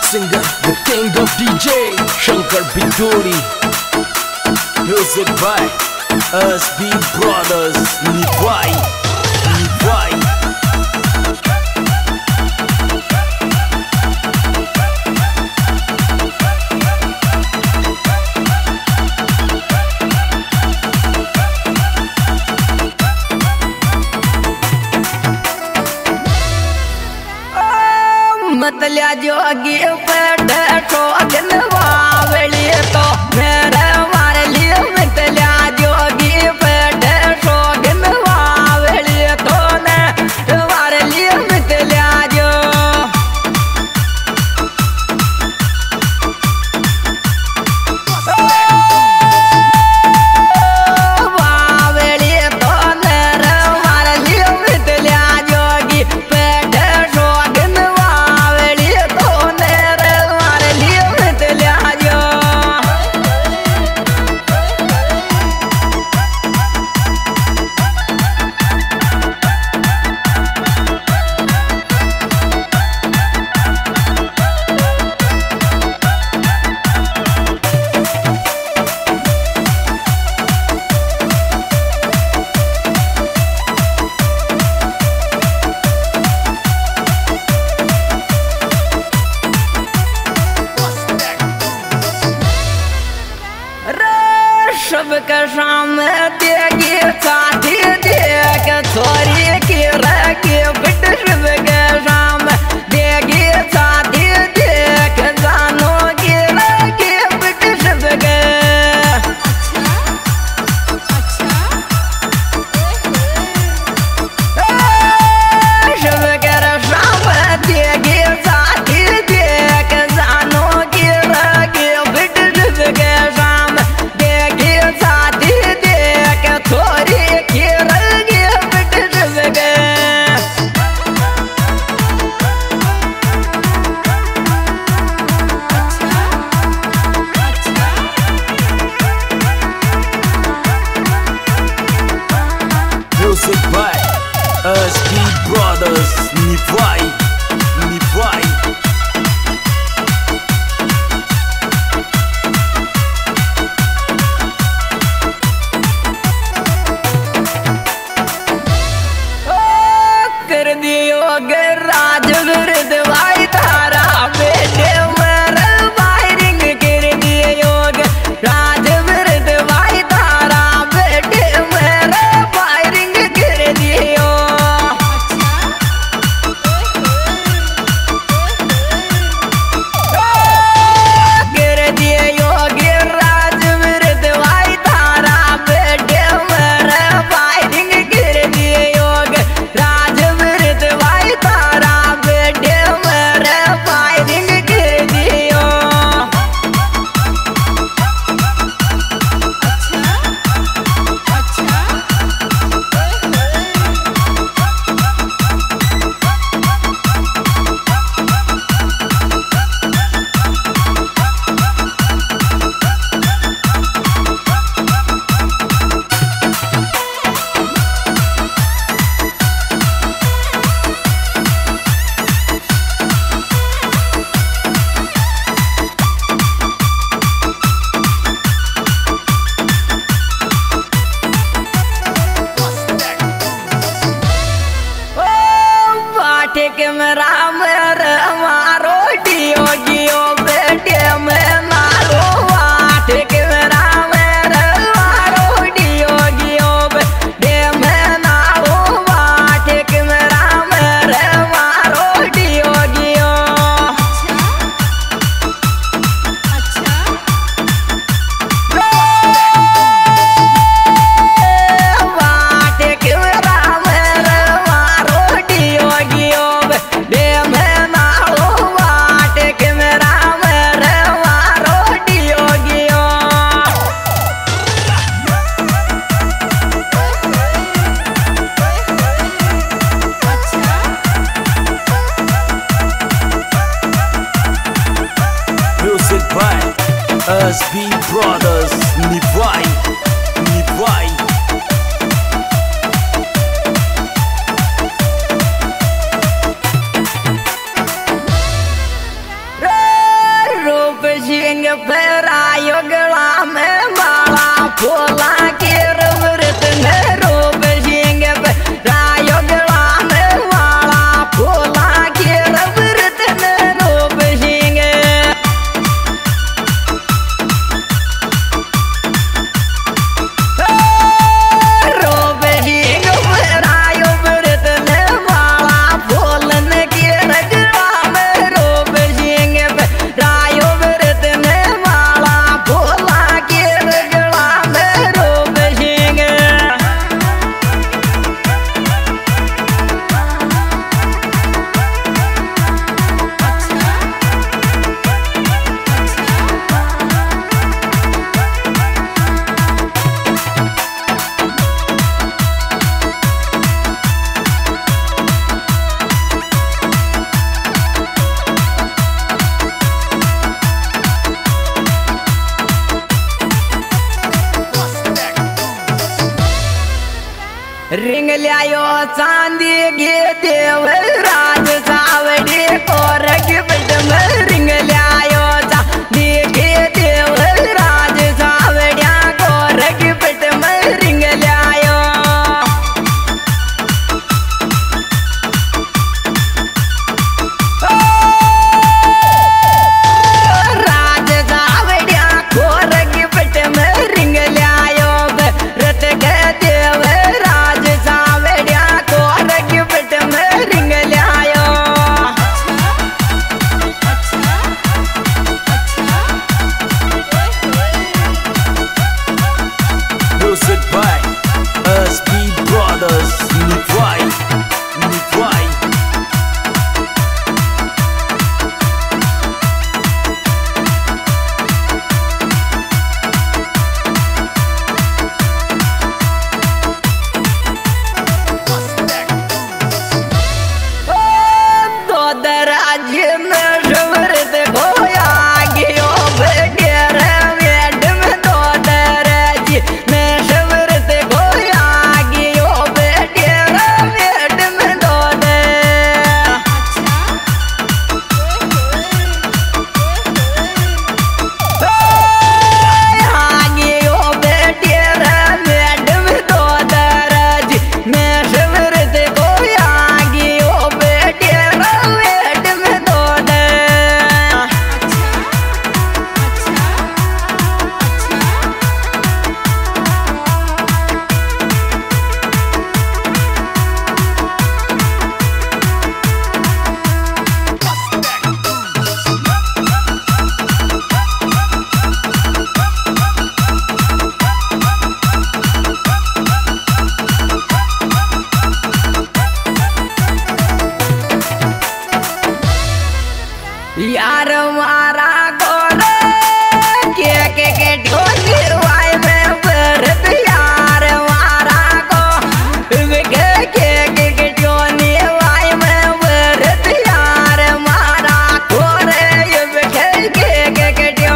singer, the king of DJ, Shankar Biduri. Music by SB Brothers, Nivai. मतल्या जोगी पेट ठोकन वावली तो मेरे मारे लिए मतल्या जोगी पेट ठोकन वावली तो ने मारे लिए मतल्या जो वावली तो मेरे मारे लिए मतल्या जोगी पेट ठोकन सबके सामने देगी साथी देख छोरी की रखी बिट सबके सामने देगी साथी देख जानो की रखी बिट सबके सबके सामने देगी साथी देख जानो की रखी बिट सबके सामने साथी देख थोड़ी खीरगी बिट सबके Music by SB Brothers, Nivai. कर दियो राज विरुद्ध भाई तारा बेटे मेरे फायरिंग कर दियो राज विरुद्ध भाई तारा बेटे मेरे फायरिंग कर दियो कर दियो राज विरुद्ध भाई तारा बेटे मेरे फायरिंग कर दियो राज भाई तारा बेटे मेरे फायरिंग कर दियो के मेरा मेरे मारो डियो गियो बेटे में मारो आटे के मेरा मेरे मारो डियो गियो बेटे में नारो आटे के मेरा मेरे मारो डियो गियो आटे के मेरा मेरे मारो डियो गियो Music by SB Brothers, Nivai. रे निकलियो चांदी गे देव राज सावड़ी को रगबट में रिंग लियायो चांदी गे देव राज सावड़िया को रगबट में रिंग लियायो राज सावड़िया को रगबट में रिंग लियायो रत के देव राज सावड़िया को रगबट में रिंग लियायो Music by SB Brothers Nivai तो दराज में शवरत खोया गयो बेगर वेड में तो दराज में शवरत खोया गयो बेगर वेड में तो गयो बेगर वेड में तो दराज में शवरत खोया गयो बेगर वेड में तो यार मारा गोरे के ढोली वाई में बरत यार मारा को के ढोली वाई में बरत यार मारा गोरे के ढो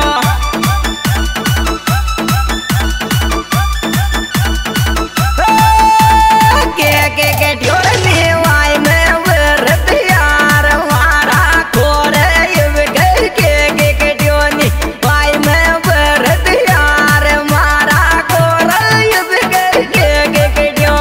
के ढोली वाई में बरत यार मारा गोरे के ढोली वाई में बरत यार मारा गोरे के ढो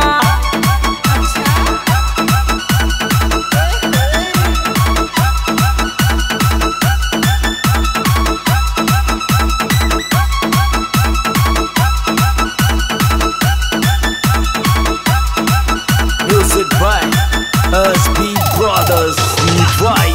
Music by SB Brothers Nivai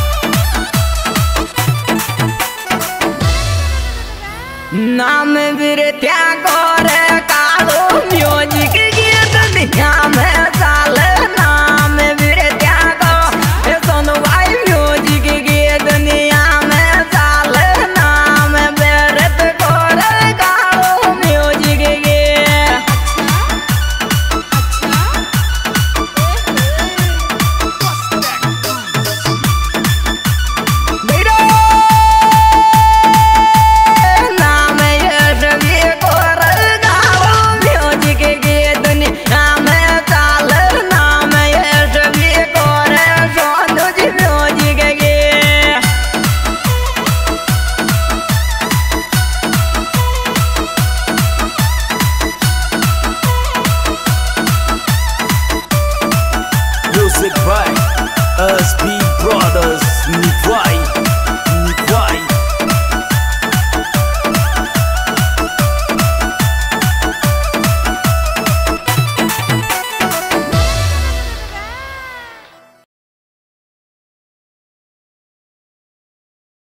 नाम भी